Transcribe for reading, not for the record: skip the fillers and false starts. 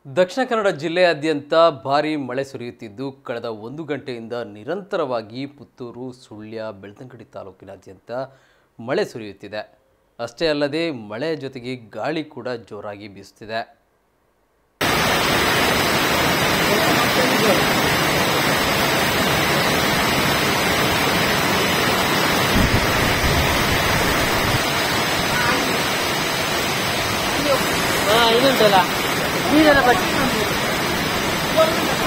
ದಕ್ಷಿಣ ಕನ್ನಡ ಜಿಲ್ಲೆಯಾದ್ಯಂತ ಭಾರೀ ಮಳೆ ಸುರಿಯುತ್ತಿದ್ದು ಕಳೆದ 1 ಗಂಟೆಯಿಂದ ನಿರಂತರವಾಗಿ ಪುತ್ತೂರು, ಸುಳ್ಯ, ಬೆಳ್ತಂಗಡಿ ತಾಲೂಕಿನಾದ್ಯಂತ ಮಳೆ ಸುರಿಯುತ್ತಿದೆ. ಅಷ್ಟೇ ಅಲ್ಲದೆ ಮಳೆ ಜೊತೆಗೆ ಗಾಳಿ ಕೂಡ ಜೋರಾಗಿ ಬೀಸುತ್ತಿದೆ. ಇದೆಲ್ಲ